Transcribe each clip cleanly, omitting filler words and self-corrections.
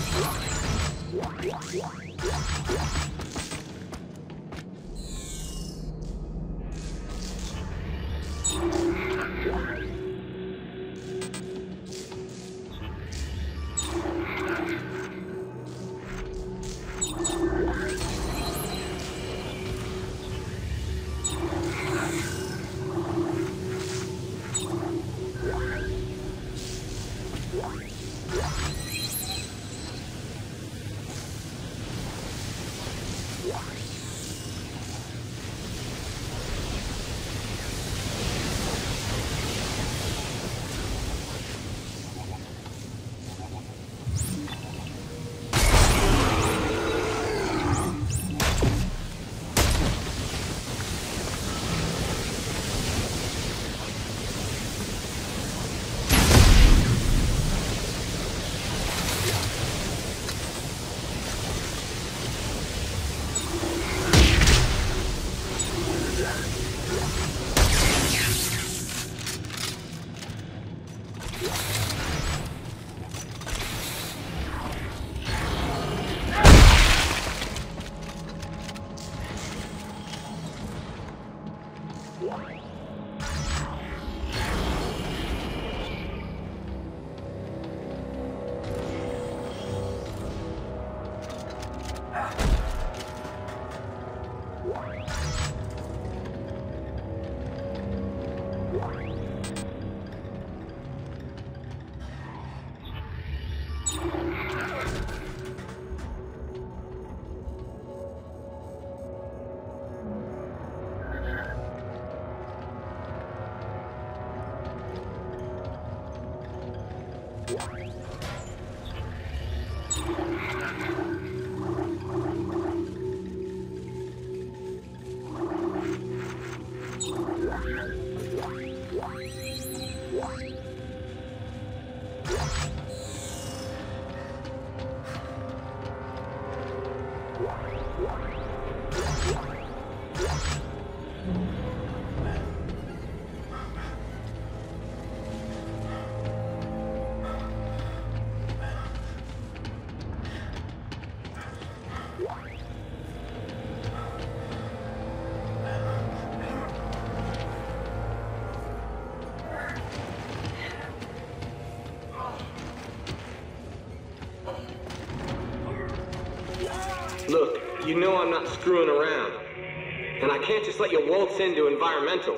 Look, you know I'm not screwing around. And I can't just let you waltz into environmental.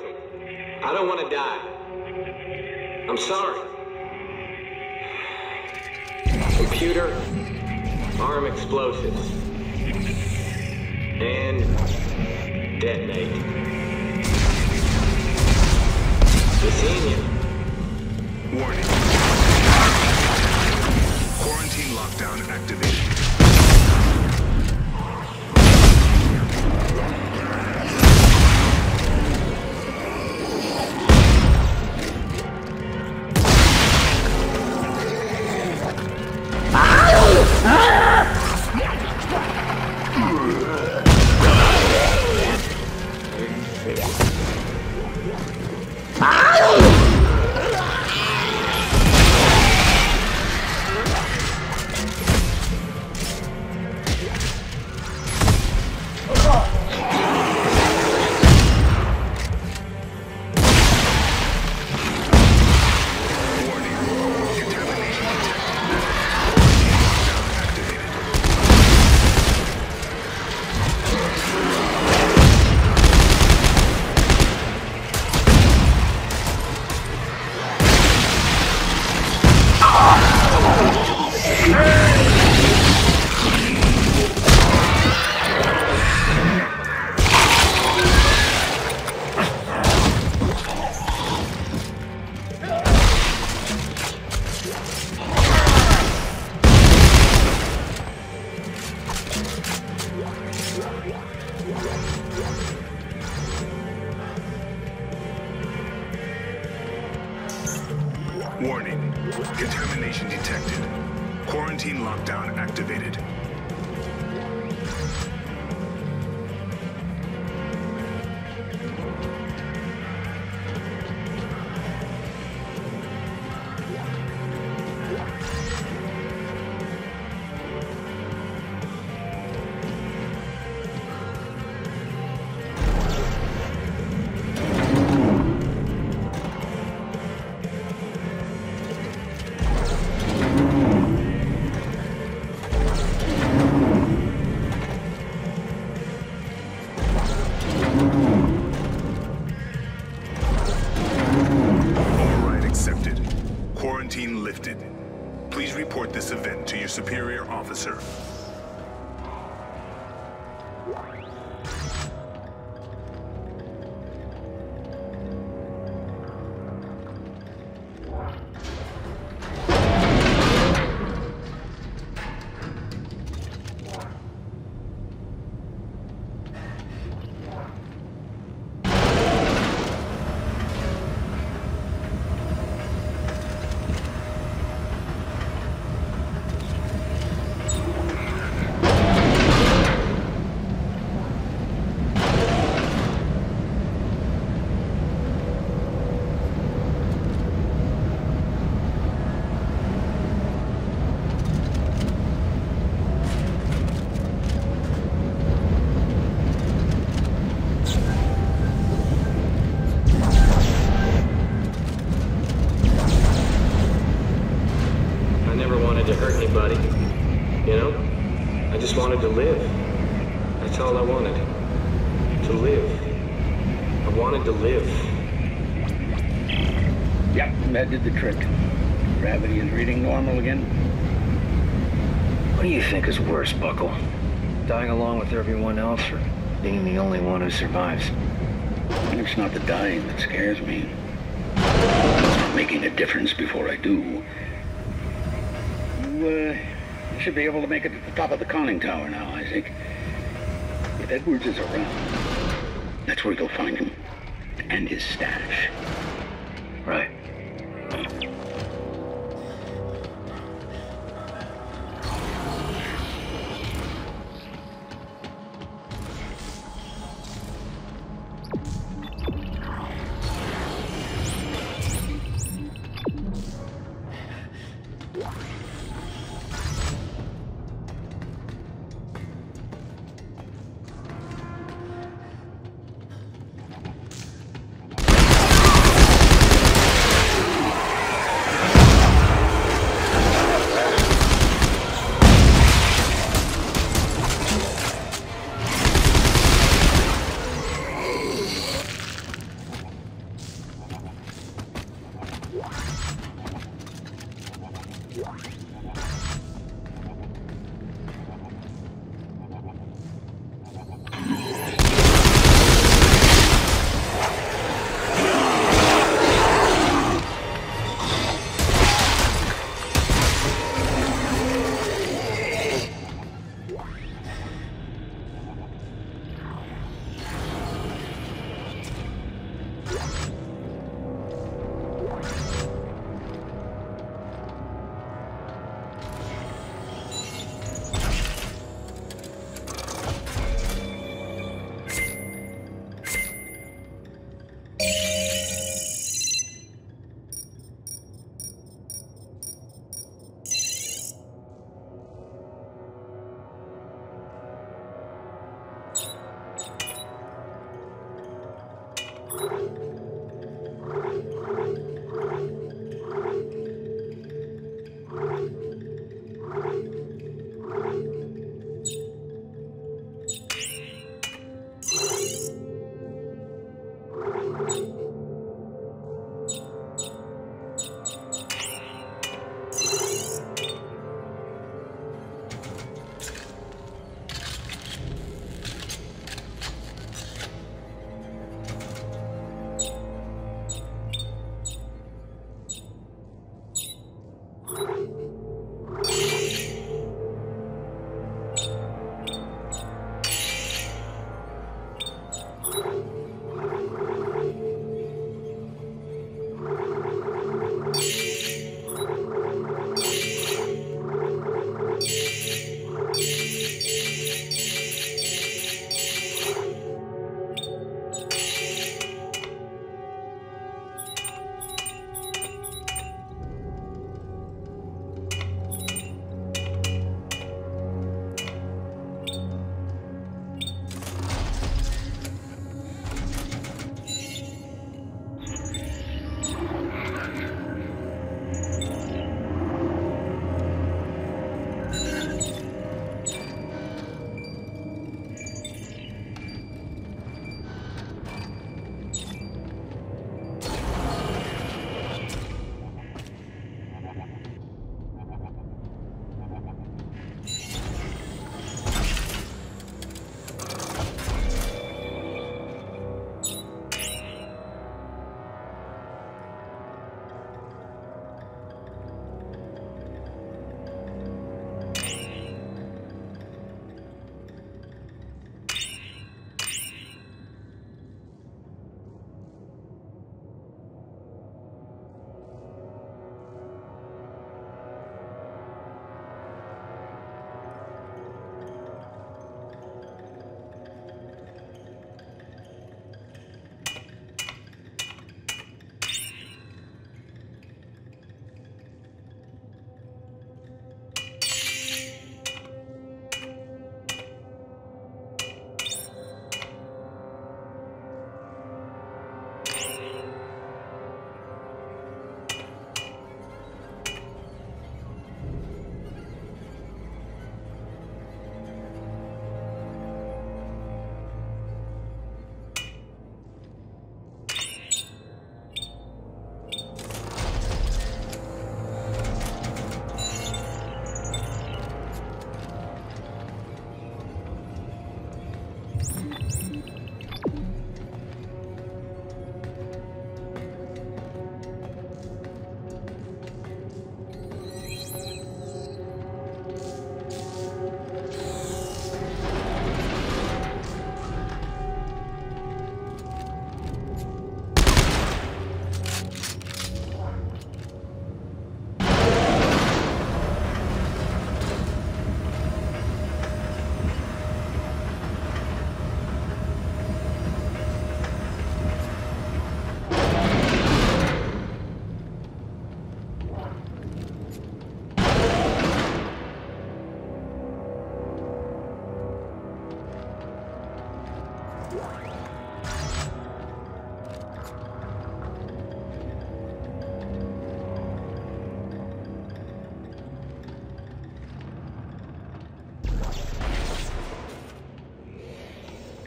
I don't want to die. I'm sorry. Computer, arm explosives. And detonate. You seen you? Warning. Quarantine lockdown activated. Warning. Contamination detected. Quarantine lockdown activated. superior officer. To hurt anybody, you know? I just wanted to live. That's all I wanted. To live. I wanted to live. Yep, that did the trick. Gravity is reading normal again. What do you think is worse, Buckle? Dying along with everyone else, or being the only one who survives? It's not the dying that scares me. It's not making a difference before I do. You should be able to make it to the top of the conning tower now, Isaac. If Edwards is around, that's where you'll find him. And his stash. Right.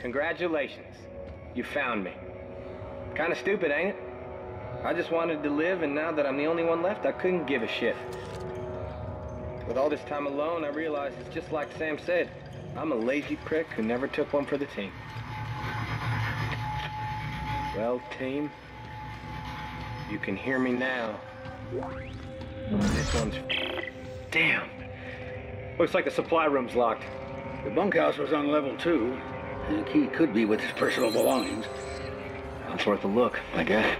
Congratulations. You found me. Kinda stupid, ain't it? I just wanted to live, and now that I'm the only one left, I couldn't give a shit. With all this time alone, I realize it's just like Sam said. I'm a lazy prick who never took one for the team. Well, team, you can hear me now. This one's... Damn. Looks like the supply room's locked. The bunkhouse was on level 2. The key could be with his personal belongings. It's worth a look, I guess.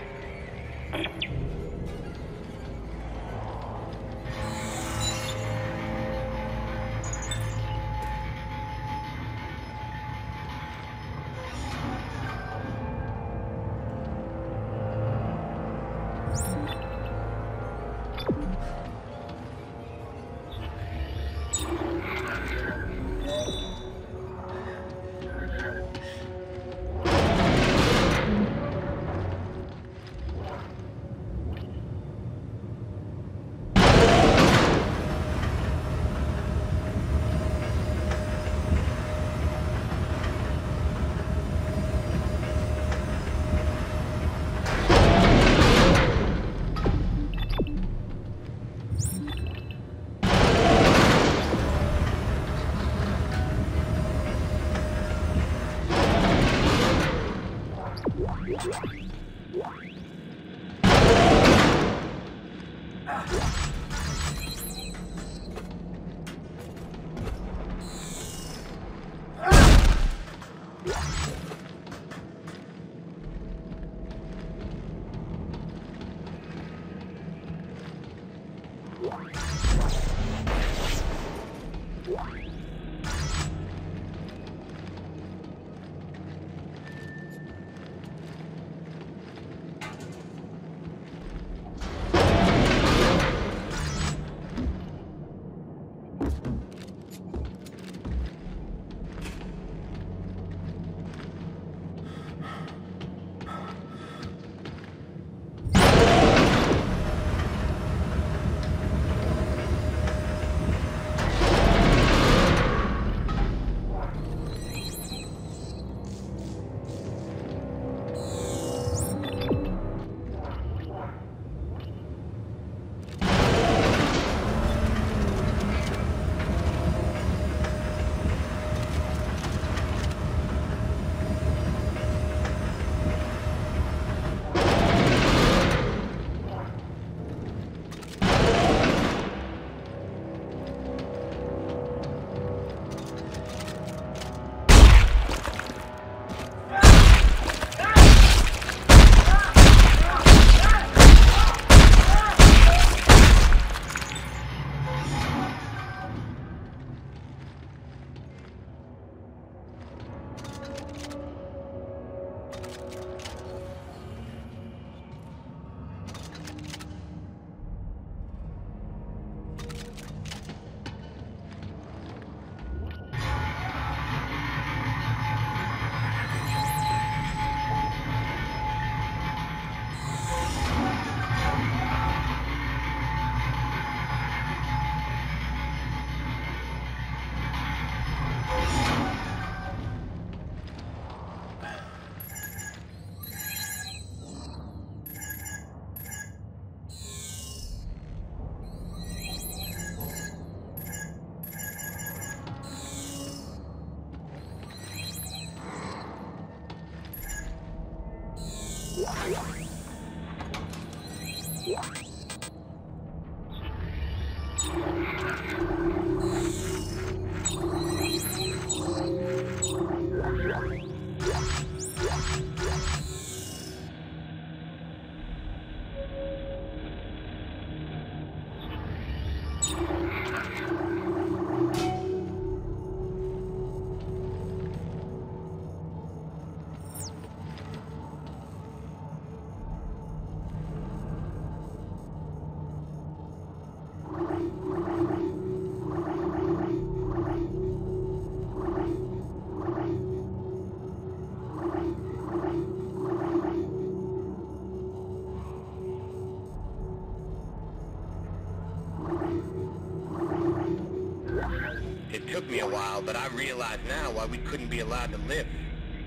It took me a while, but I realize now why we couldn't be allowed to live.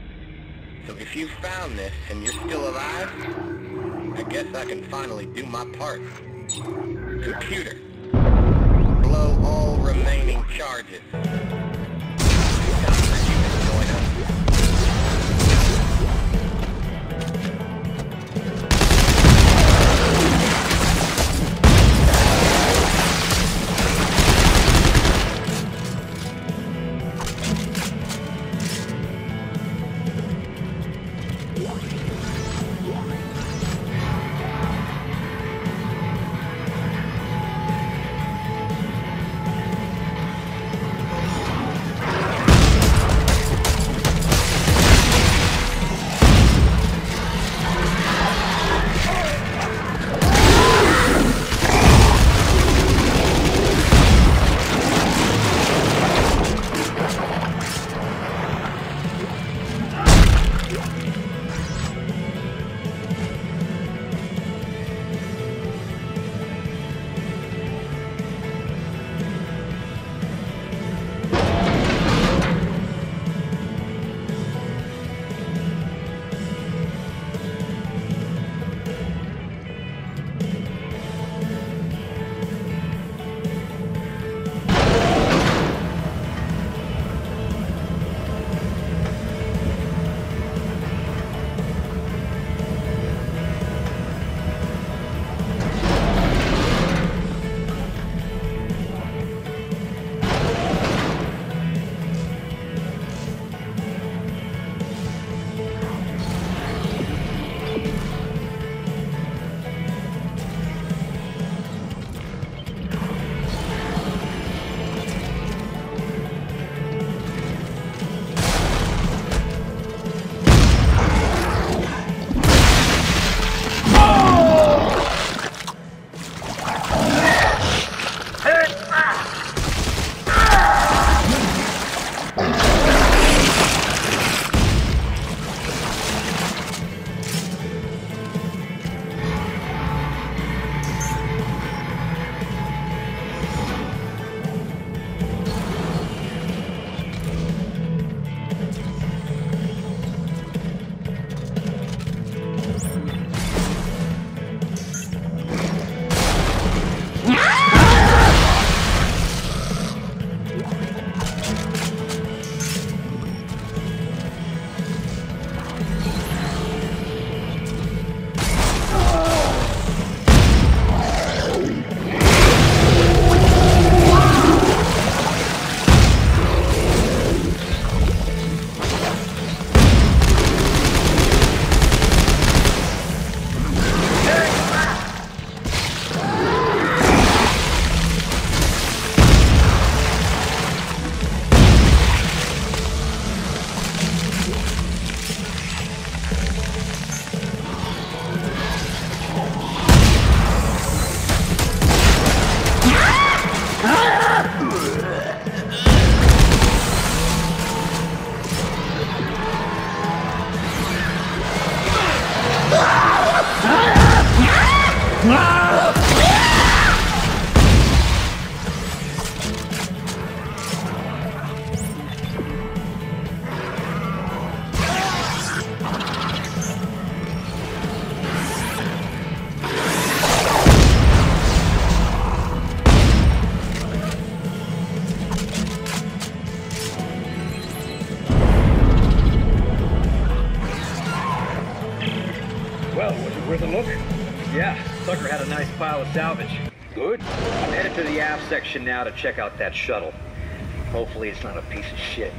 So if you found this and you're still alive, I guess I can finally do my part. Computer, blow all remaining charges. Time for you to join us. Worth a look? Yeah, Tucker had a nice pile of salvage. Good. I'm headed to the aft section now to check out that shuttle. Hopefully it's not a piece of shit.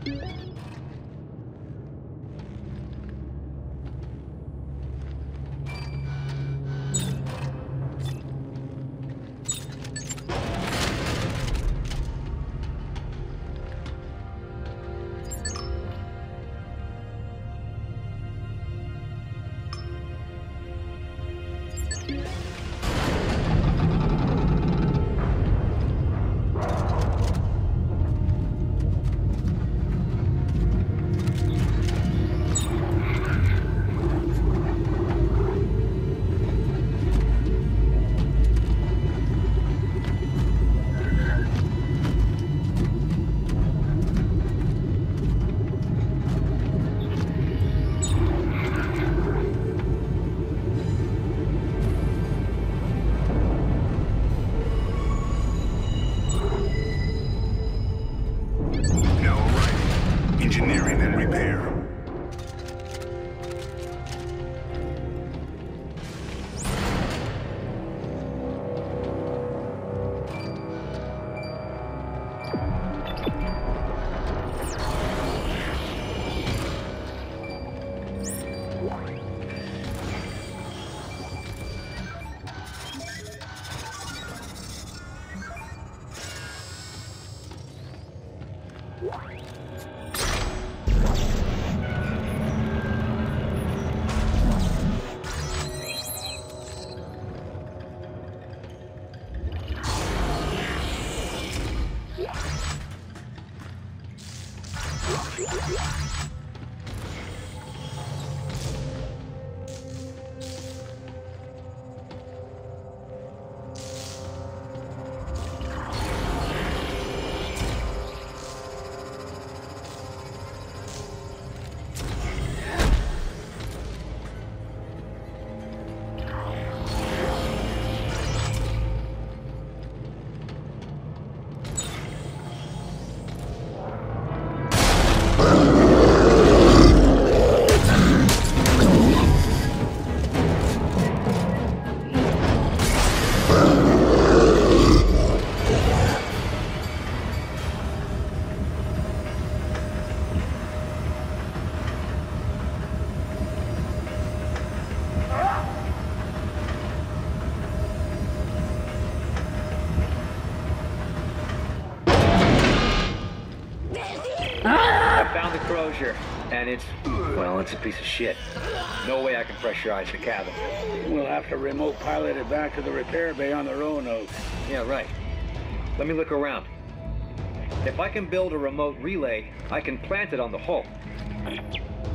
Engineering and repair. I found the crozier, and it's a piece of shit. No way I can pressurize the cabin. We'll have to remote pilot it back to the repair bay on the Roanoke. Yeah, right. Let me look around. If I can build a remote relay, I can plant it on the hull.